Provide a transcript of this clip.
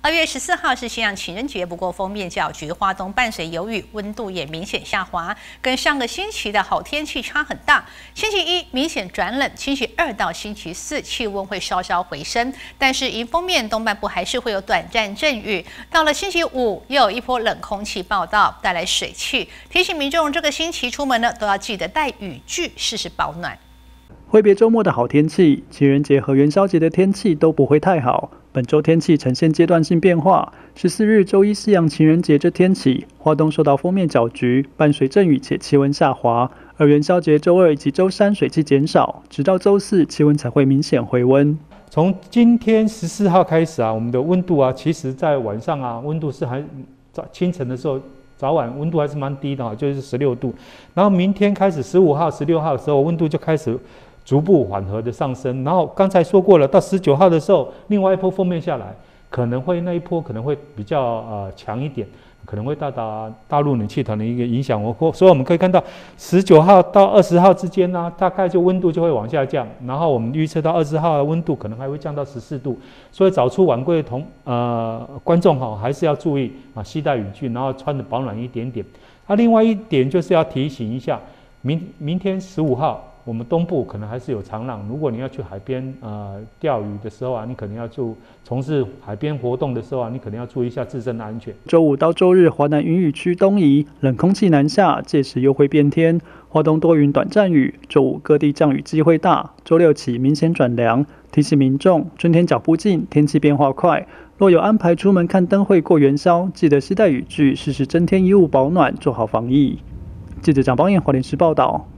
2月14号是西洋情人节，不过锋面搅局，花东伴随有雨，温度也明显下滑，跟上个星期的好天气差很大。星期一明显转冷，星期二到星期四气温会稍稍回升，但是迎风面东半部还是会有短暂阵雨。到了星期五，又有一波冷空气报道，带来水汽，提醒民众这个星期出门呢都要记得带雨具，适时保暖。 挥别周末的好天气，情人节和元宵节的天气都不会太好。本周天气呈现阶段性变化。14日周一西洋情人节这天起，花东受到锋面搅局，伴随阵雨且气温下滑。而元宵节周二以及周三水汽减少，直到周四气温才会明显回温。 从今天14号开始啊，我们的温度啊，其实在晚上啊，温度是还清晨的时候。早晚温度还是蛮低的，就是16度。然后明天开始15号、16号的时候，温度就开始逐步缓和的上升。然后刚才说过了，到19号的时候，另外一波锋面下来，那一波可能会比较强一点，可能会到达大陆冷气团的一个影响。所以我们可以看到，19号到20号之间呢，大概就温度就会往下降。然后我们预测到20号的温度可能还会降到14度。所以早出晚归的观众还是要注意啊，携带雨具，然后穿的保暖一点点。另外一点就是要提醒一下，明天15号。我们东部可能还是有长浪，如果你要去海边钓鱼的时候啊，你可能要从事海边活动的时候啊，你可能要注意一下自身的安全。 周五到周日，华南云雨区东移，冷空气南下，届时又会变天。华东多云短暂雨，周五各地降雨机会大，周六起明显转凉。提醒民众，春天脚步近，天气变化快。若有安排出门看灯会过元宵，记得携带雨具，适时增添衣物保暖，做好防疫。记者蒋邦彦华联时报道。